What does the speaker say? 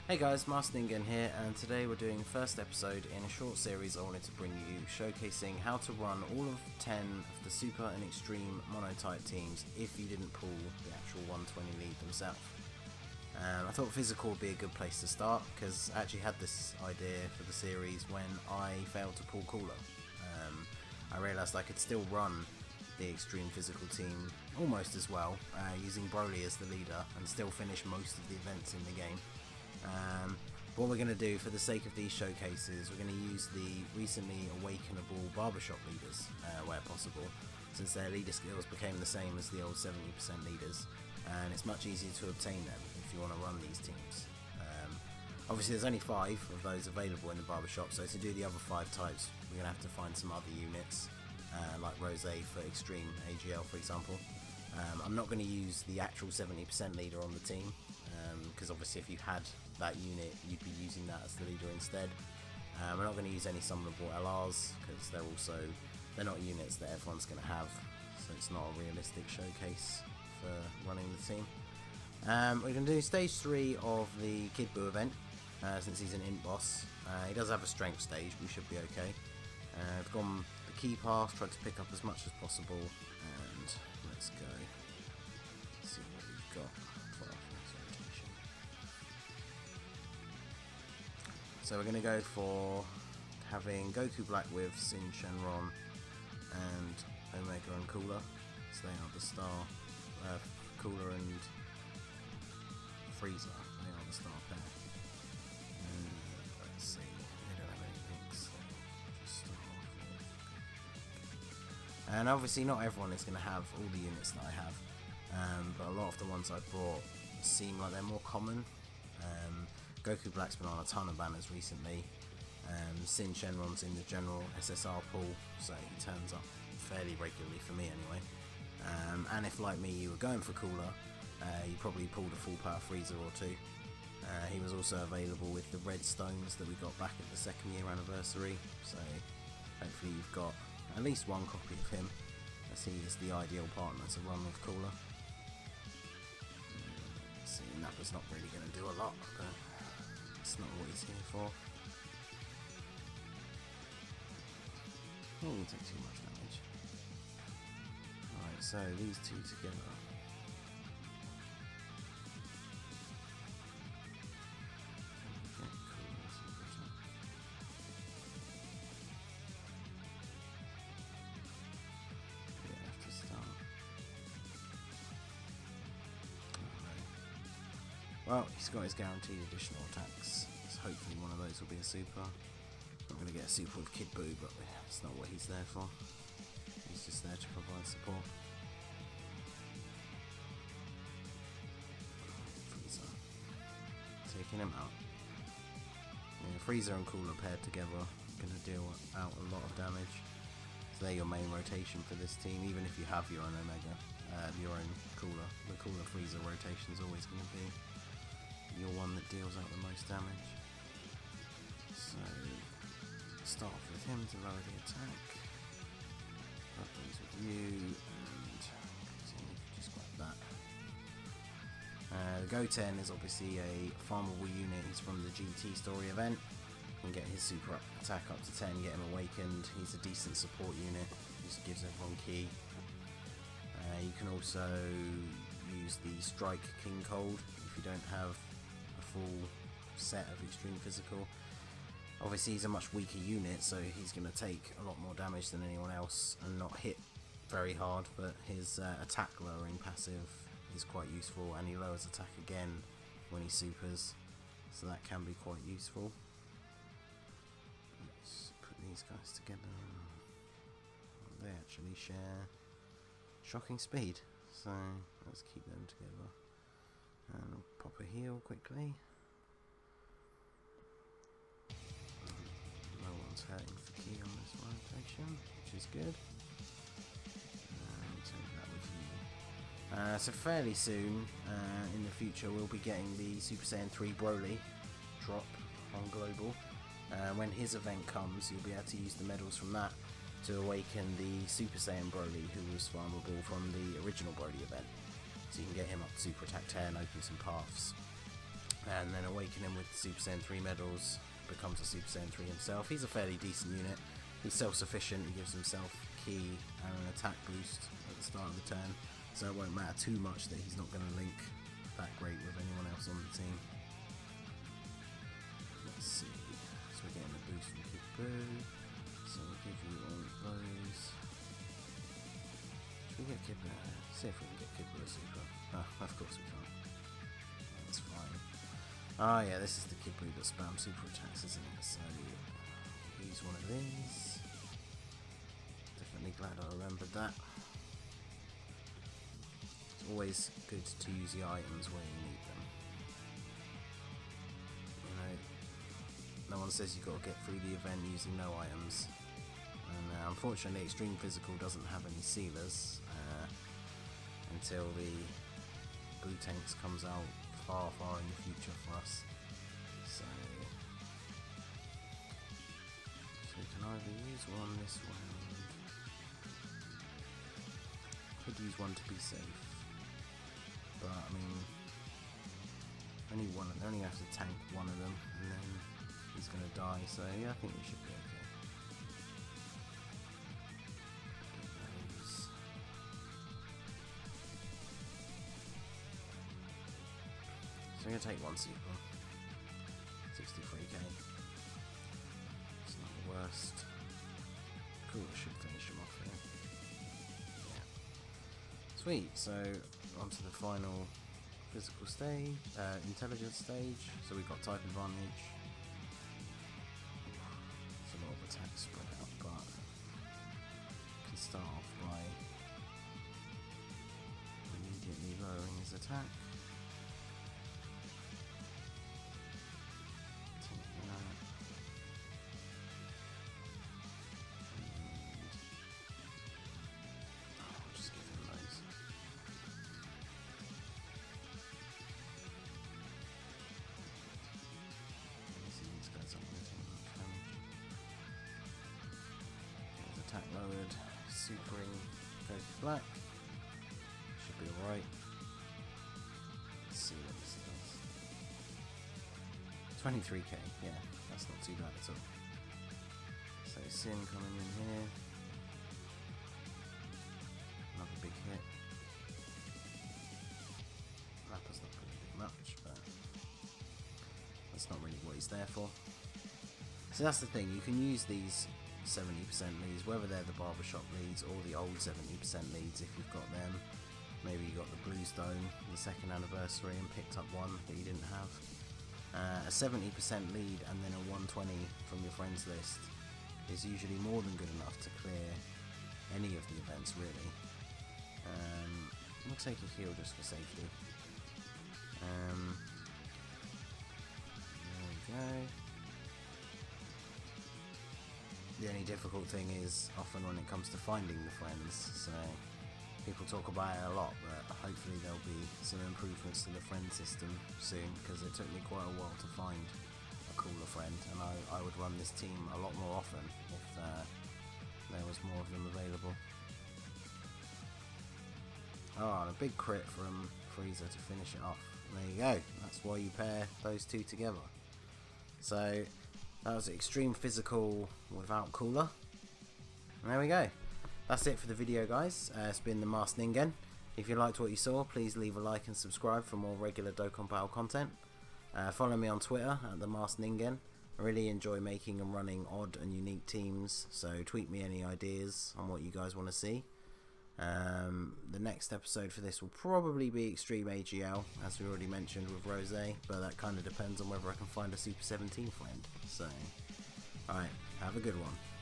Hey guys, Master Ningen here, and today we're doing the first episode in a short series I wanted to bring you, showcasing how to run all of 10 of the Super and Extreme Monotype teams if you didn't pull the actual 120 lead themselves. I thought Physical would be a good place to start, because I actually had this idea for the series when I failed to pull Cooler. I realised I could still run the Extreme Physical team almost as well, using Broly as the leader, and still finish most of the events in the game. What we're going to do for the sake of these showcases, we're going to use the recently awakenable barbershop leaders where possible, since their leader skills became the same as the old 70% leaders, and it's much easier to obtain them if you want to run these teams. Obviously there's only 5 of those available in the barbershop, so to do the other 5 types we're going to have to find some other units, like Rose for Extreme AGL for example. I'm not going to use the actual 70% leader on the team, because obviously if you had that unit you'd be using that as the leader instead. We're not going to use any summonable LRs because they're not units that everyone's going to have, so it's not a realistic showcase for running the team. We're going to do stage 3 of the Kid Buu event, since he's an int boss. He does have a strength stage, but we should be okay. I've gone the key path, tried to pick up as much as possible, and let's go see what we've got for our first rotation. So we're going to go for having Goku Black with Sin Shenron and Omega and Cooler. So they are the star, Cooler and Frieza, they are the star pair. Let's see, they don't have anything, so just start off with. And obviously not everyone is going to have all the units that I have, but a lot of the ones I brought seem like they're more common. Goku Black's been on a ton of banners recently. Sin Shenron's in the general SSR pool, so he turns up fairly regularly for me anyway. And if, like me, you were going for Cooler, you probably pulled a full power Frieza or 2. He was also available with the red stones that we got back at the 2nd year anniversary, so hopefully you've got at least one copy of him, as he is the ideal partner to run with Cooler. See, Nappa's not really going to do a lot, but it's not what he's here for. Oh, he take too much damage. Alright, so these two together. Well, he's got his guaranteed additional attacks, so hopefully one of those will be a super. Not going to get a super with Kid Buu, but that's not what he's there for. He's just there to provide support. Frieza. Taking him out. Yeah, Frieza and Cooler paired together, going to deal out a lot of damage. So they're your main rotation for this team, even if you have your own Omega, your own Cooler. The Cooler Frieza rotation is always going to be your one that deals out the most damage. So start off with him to lower the attack. Grab those with you and continue just like that. The Goten is obviously a farmable unit. He's from the GT story event. You can get his super attack up to 10, get him awakened. He's a decent support unit, just gives everyone key. You can also use the Strike King Cold if you don't have a full set of Extreme Physical. Obviously he's a much weaker unit, so he's going to take a lot more damage than anyone else and not hit very hard, but his attack lowering passive is quite useful, and he lowers attack again when he supers, so that can be quite useful. Let's put these guys together. They actually share shocking speed, so let's keep them together. And I'll pop a heal quickly. No one's hurting for key on this rotation, which is good. And take that with you. So fairly soon in the future we'll be getting the Super Saiyan 3 Broly drop on Global. When his event comes, you'll be able to use the medals from that to awaken the Super Saiyan Broly, who was farmable from the original Broly event. So you can get him up to Super Attack 10, open some paths. and then awaken him with Super Saiyan 3 medals, becomes a Super Saiyan 3 himself. He's a fairly decent unit. He's self-sufficient, he gives himself ki and an attack boost at the start of the turn, so it won't matter too much that he's not going to link that great with anyone else on the team. Let's see, so we're getting a boost from Kid Buu, so we'll give you all of those. Should we get Kid Buu? See if we can get Kid Buu a super. Oh, of course we can't. That's fine. Ah yeah, this is the Kid Buu that spams super attacks, isn't it? So use one of these. Definitely glad I remembered that. It's always good to use the items where you need them. You know, no one says you've got to get through the event using no items. And unfortunately, Extreme Physical doesn't have any sealers until the Buu Tanks comes out far, far in the future for us. So we can either use one this round. Could use one to be safe, but I mean, only have to tank one of them, and then he's gonna die. So yeah, I think we should be okay. So I'm gonna take one super. 63k. It's not the worst. Cool, it should finish him off here. Yeah. Sweet, so on to the final physical stage, intelligence stage. So we've got type advantage. It's a lot of attacks spread out, but we can start off by immediately lowering his attack. Attack lowered, supering, goes to black. Should be alright. Let's see what this does. 23k, yeah, that's not too bad at all. So Sin coming in here. Another big hit. Rapper's not going to do much, but that's not really what he's there for. So that's the thing, you can use these 70% leads, whether they're the barbershop leads or the old 70% leads if you've got them. Maybe you got the Blue Stone, the 2nd anniversary, and picked up one that you didn't have. A 70% lead and then a 120 from your friends list is usually more than good enough to clear any of the events, really. We'll take a heal just for safety. There we go. The only difficult thing is often when it comes to finding the friends, so people talk about it a lot, but hopefully there'll be some improvements to the friend system soon, because it took me quite a while to find a cooler friend, and I would run this team a lot more often if there was more of them available. Oh, and a big crit from Frieza to finish it off. There you go, that's why you pair those two together. So that was Extreme Physical without cooler. And there we go. That's it for the video, guys. It's been the Masked Ningen. If you liked what you saw, please leave a like and subscribe for more regular Dokkan Battle content. Follow me on Twitter at the Masked Ningen. I really enjoy making and running odd and unique teams, so tweet me any ideas on what you guys want to see. The next episode for this will probably be Extreme AGL, as we already mentioned with Rose, but that kind of depends on whether I can find a Super 17 friend. So, alright, have a good one.